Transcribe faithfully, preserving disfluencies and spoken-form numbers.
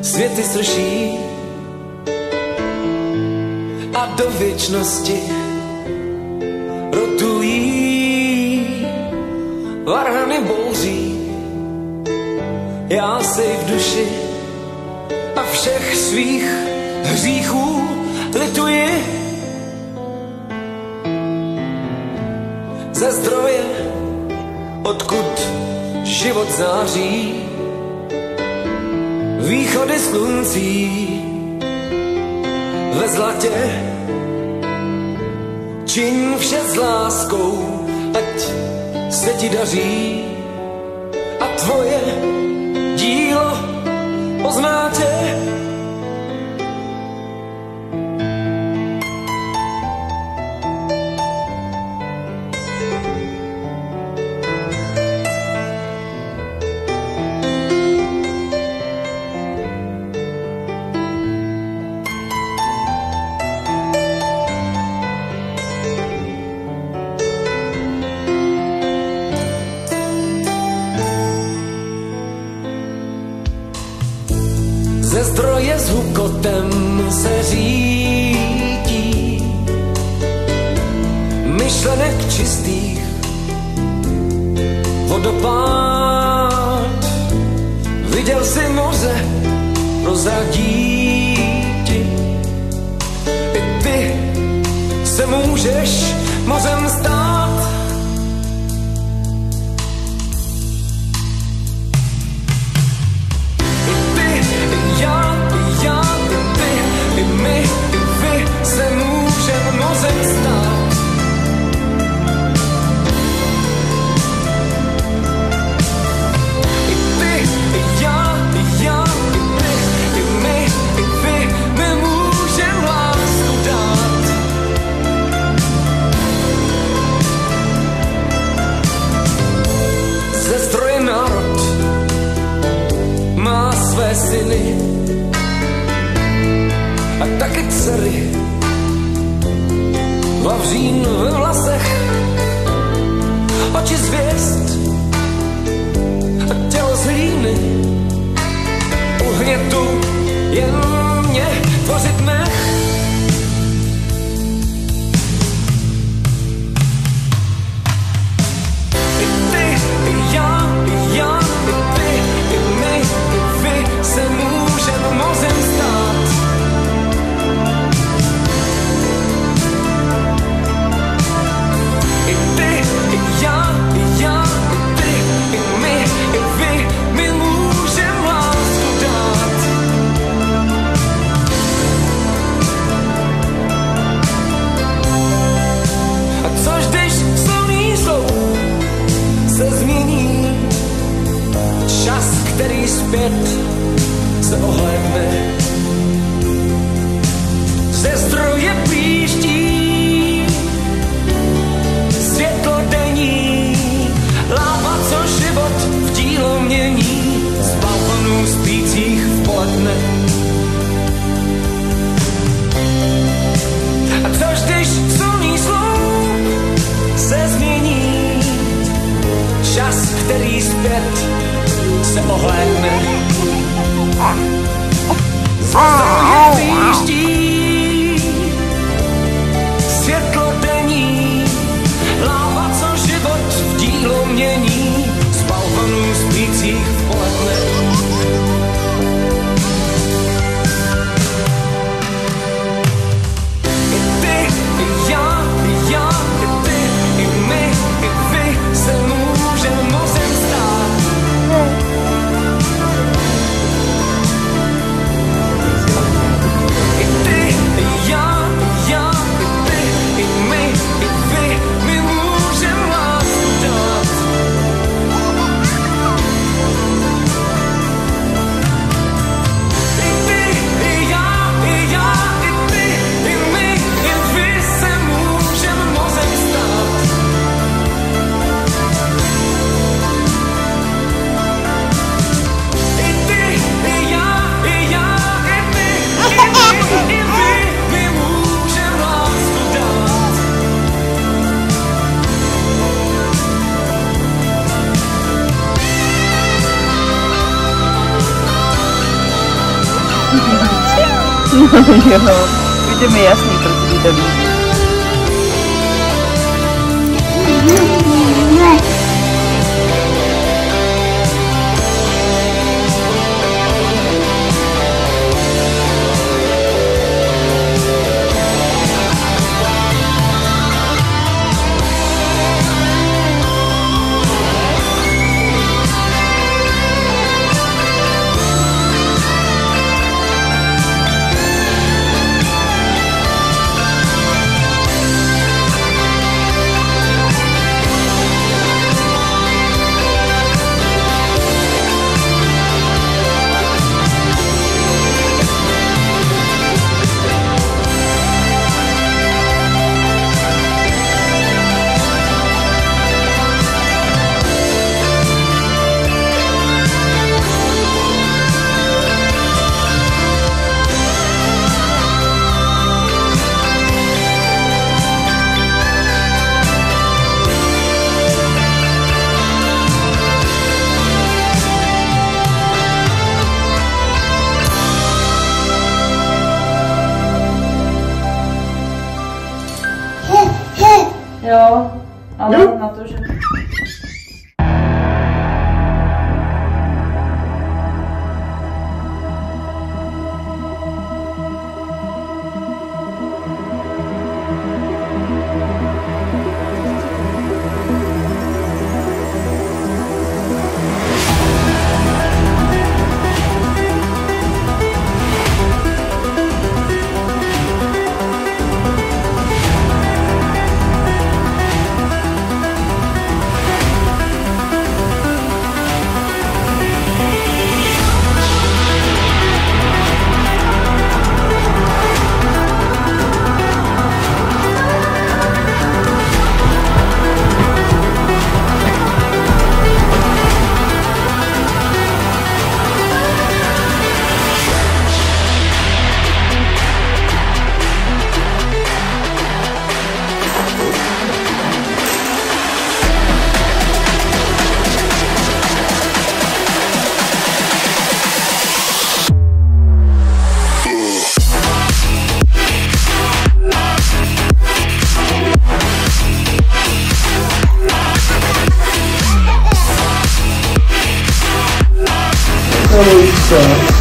světy srší a do věčnosti rotují, varhany bouří, já si v duši a všech svých hříchů lituji. Ze zdroje, odkud život září, východy sluncí ve zlatě, čiň vše s láskou, ať se ti daří a tvoje dílo pozná tě. Ze zdroje s hukotem se řítí, myšlenek čistých vodopád. Viděl jsi moře, prozradí ti, i ty se můžeš mořem stát. Své syny a taky dcery, vavřín ve vlasech, oči z hvězd a tělo z hlíny, u hnětu jen mě tvořit nech. I ty, i já, i já, i ty, i my, se můžem mořem stát. I ty, i já, i já, i ty, i my, i vy, my můžem lásku dát. A což když slunný jsou se změní, čas, který zpět se ohlédne, ze zdroje příští světlo denní, láva, co život v dílo mění, z balkonů spících v poledne. A což když slunný sloup se změní, čas, který zpět se ohlédne, zdroje výští, světlo denní, láva, co život v dílo mění, z balkonů spících v poledne. I ty, i já, i já, i ty, i my, i vy se můžeme mořem stát. No jo, už je mi jasný, proč ti to líbí. Jo, ale no. Na to, že... So